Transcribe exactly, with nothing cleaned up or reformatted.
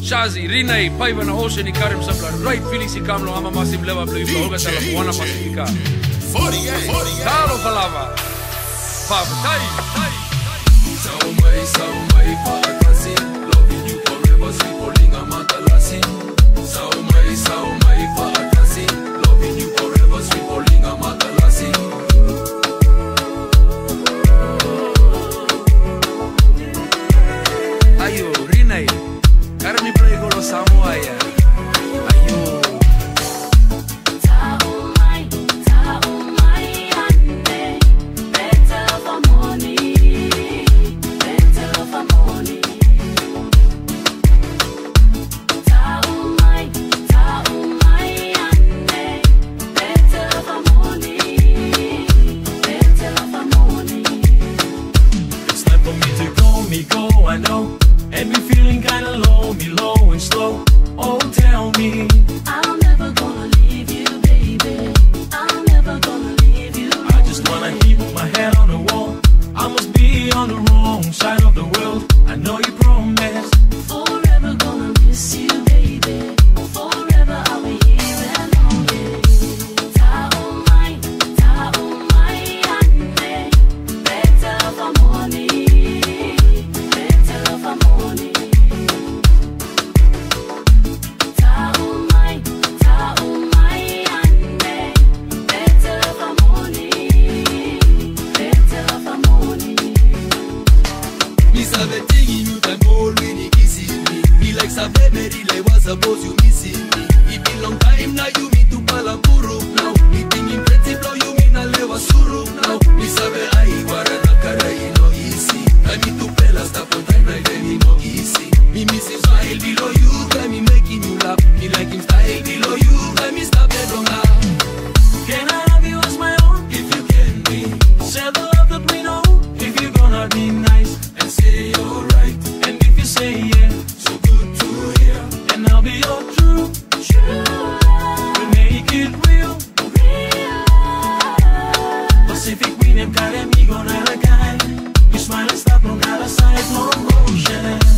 Sharzy, Renee, Paivana, Oshen y Karim Sabla, Rightful si Kamlo, ama masim leva blue, Olga Tala, Buana Pacifica. forty-eight, forty-eight. Carlo Falava. Papa, tai, tai. Saumai, saumai, paatasi, loving you forever, sweet Polinga Matalasi. Saumai, saumai, paatasi, loving you forever, sweet Polinga Matalasi. Ayo, Renee, Karim play con los Samoa. Me go, I know, and me feeling kinda low, me low and slow. Oh, tell me, I'm never gonna leave you, baby. I'm never gonna leave you. I just wanna keep my head on the wall. I must be on the wrong side of the world. I know you promised. Forever gonna miss you, baby. Forever I'll be here and always. Ta oh my, ta oh my, ande. Better for money. Suppose you missing me. It been long time now you meet to Palapuru now. Meeting in pretty blow you mean I live a suru now. Me sabe ai guarana cara you no easy. I mean to pela stop on time like then no easy. Me missing smile below you, got me making you laugh. Me like him style below you, got me stop it wrong now. Can I have you as my own? If you can be, share the love that we know. If you're gonna be nice and say you're right, and if you say yeah, so good to hear. And I'll be your true, true love. We'll make it real, real. Pacific Queen and Karemigo, not a guy. You smile and stop on the other side, no motion.